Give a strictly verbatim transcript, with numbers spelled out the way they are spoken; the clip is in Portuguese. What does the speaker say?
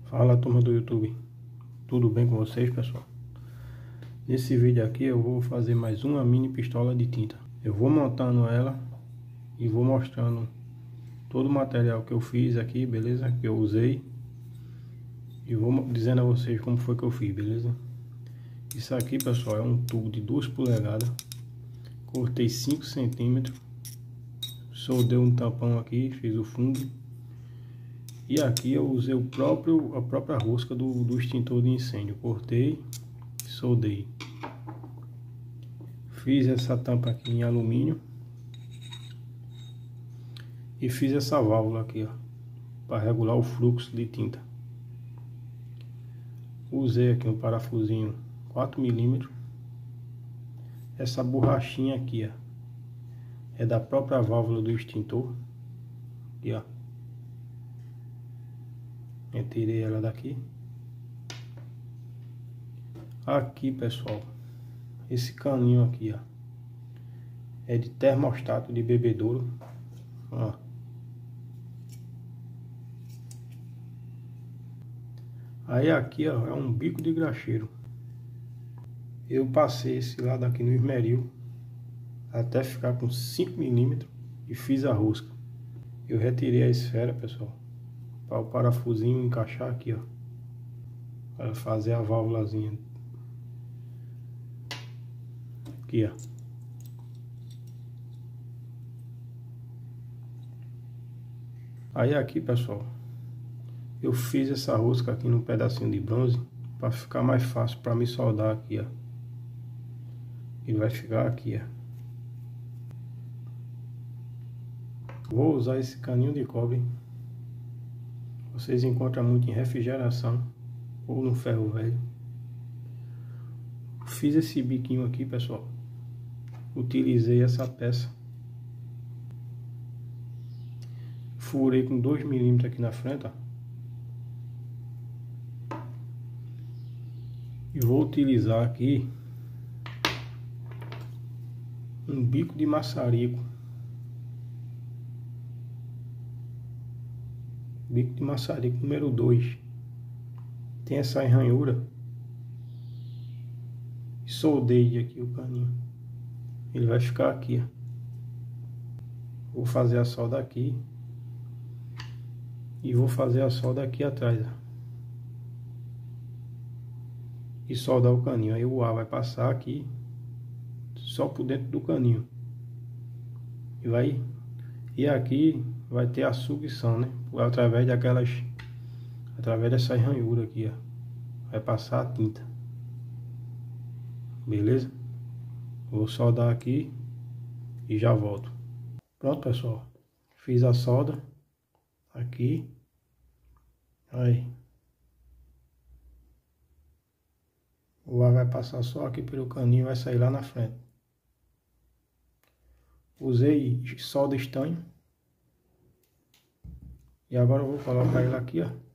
Fala, turma do YouTube, tudo bem com vocês, pessoal? Nesse vídeo aqui eu vou fazer mais uma mini pistola de tinta. Eu vou montando ela e vou mostrando todo o material que eu fiz aqui, beleza? Que eu usei, e vou dizendo a vocês como foi que eu fiz, beleza? Isso aqui, pessoal, é um tubo de duas polegadas. Cortei cinco centímetros, soldei um tampão aqui, fiz o fundo. E aqui eu usei o próprio, a própria rosca do, do extintor de incêndio. Cortei, soldei. Fiz essa tampa aqui em alumínio. E fiz essa válvula aqui, ó, para regular o fluxo de tinta. Usei aqui um parafusinho quatro milímetros. Essa borrachinha aqui, ó, é da própria válvula do extintor. Aqui, ó. Eu tirei ela daqui. Aqui, pessoal, esse caninho aqui, ó, é de termostato de bebedouro, ó. Aí aqui, ó, é um bico de graxeiro. Eu passei esse lado aqui no esmeril até ficar com cinco milímetros e fiz a rosca. Eu retirei a esfera, pessoal, para o parafusinho encaixar aqui, ó, para fazer a válvulazinha aqui, ó. Aí aqui, pessoal, eu fiz essa rosca aqui num pedacinho de bronze para ficar mais fácil para me soldar aqui, ó. Ele vai ficar aqui, ó. Vou usar esse caninho de cobre. Vocês encontram muito em refrigeração ou no ferro velho. Fiz esse biquinho aqui, pessoal. Utilizei essa peça. Furei com dois milímetros aqui na frente, ó. E vou utilizar aqui um bico de maçarico. Bico de maçarico número dois. Tem essa ranhura. Soldei aqui o caninho. Ele vai ficar aqui, ó. Vou fazer a solda aqui. E vou fazer a solda aqui atrás, ó. E soldar o caninho. Aí o ar vai passar aqui só por dentro do caninho. E vai... E aqui vai ter a sucção, né? Através daquelas... Através dessas ranhuras aqui, ó. Vai passar a tinta. Beleza? Vou soldar aqui e já volto. Pronto, pessoal. Fiz a solda aqui. Aí. O ar vai passar só aqui pelo caninho e vai sair lá na frente. Usei solda estanho. E agora eu vou colocar ele aqui, ó.